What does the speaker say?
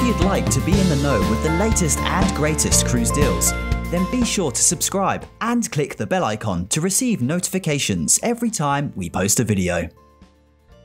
you'd like to be in the know with the latest and greatest cruise deals, then be sure to subscribe and click the bell icon to receive notifications every time we post a video.